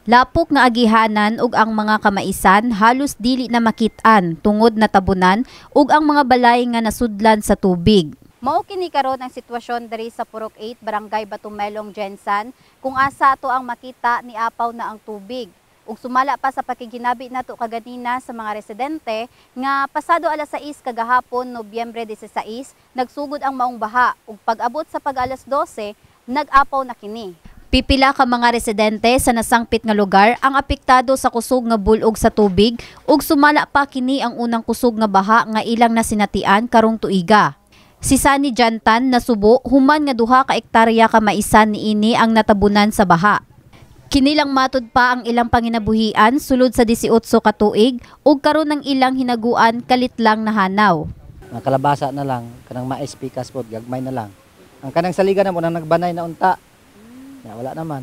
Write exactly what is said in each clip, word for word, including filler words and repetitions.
Lapok nga agihanan ug ang mga kamaisan halos dili na makit-an tungod na tabunan ug ang mga balay nga nasudlan sa tubig. Mao kini karon ang sitwasyon diri sa Purok eight, Barangay Batumelong, Gensan, kung asa ato ang makita ni apaw na ang tubig. Ug sumala pa sa pakiginabi nato kaganina sa mga residente nga pasado alas sais kagahapon, Nobyembre disiseis, nagsugod ang maong baha ug pag-abot sa pag-alas dose, nag-apaw na kini. Pipila ka mga residente sa nasangpit nga lugar ang apektado sa kusog nga bulog sa tubig ug sumala pa kini ang unang kusog nga baha nga ilang nasinatian karong tuiga. Si Sani Jantan nasubo human nga duha ka ektarya ka maisan niini ang natabunan sa baha. Kinilang matud pa ang ilang panginabuhian sulod sa disiotso ka tuig ug karon ang ilang hinaguan kalit lang nahanaw. Ang kalabasa na lang kanang mais pikas pod gagmay na lang. Ang kanang saligan na mo nang nagbanay na unta. Ya, wala naman.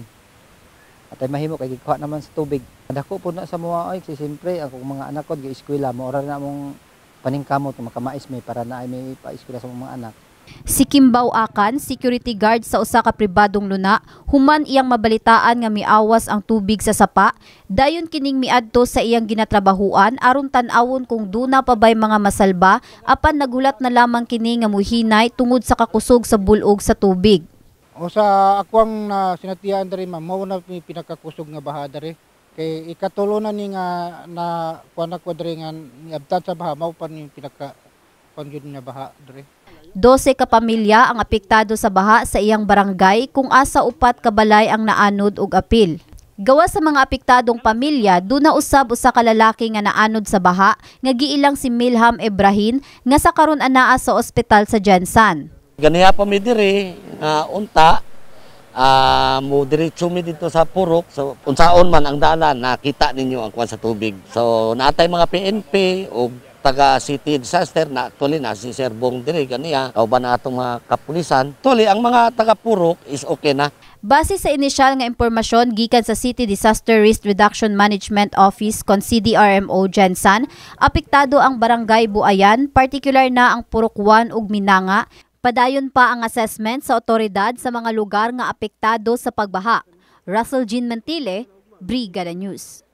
At ay mahimo kay gikuha naman sa tubig. Dako po na sa mga ay siyempre ang mga anak ko gi-eskwela mo ora na mong paningkamot makamais may para na ay may pa-eskwela sa mga anak. Si Kimbaw Akan, security guard sa usa ka pribadong luna, human iyang mabalitaan nga miawas ang tubig sa sapa, dayon kining miadto sa iyang ginatrabahuan aron tan-awon kung duna pa bay mga masalba apan nagulat na lamang kini nga muhinay tungod sa kakusog sa bulog sa tubig. O sa akwang na sinatian diri ma'am, mao na mi pinakakusog nga baha diri. Kay ikatulo na ni nga na kuan ako diri nga niabtan sa baha, mao pa ni pinaka pangyud nga baha diri. dose ka pamilya ang apektado sa baha sa iyang barangay kung asa upat ka balay ang naanod og apil. Gawa sa mga apektadong pamilya, duna usab usa ka lalaki nga naanod sa baha nga giilang si Milham Ibrahim nga sa karon anaa sa ospital sa Gensan. Ganiya pa mi diri nga unta uh, mo diretso mi dito sa Purok, so unsaon man ang daanan nakita ninyo ang kuwan sa tubig. So naatay mga P N P o taga City Disaster na actually na si Sir Bong diri ganiya kauban na atong mga kapulisan. Actually ang mga taga Purok is okay na. Base sa inisyal nga impormasyon gikan sa City Disaster Risk Reduction Management Office kon C D R M O Gensan, apektado ang barangay Buayan, particular na ang Purok one ug Minanga. Padayon pa ang assessment sa otoridad sa mga lugar nga apektado sa pagbaha. Russell Jean Mantile, Brigada News.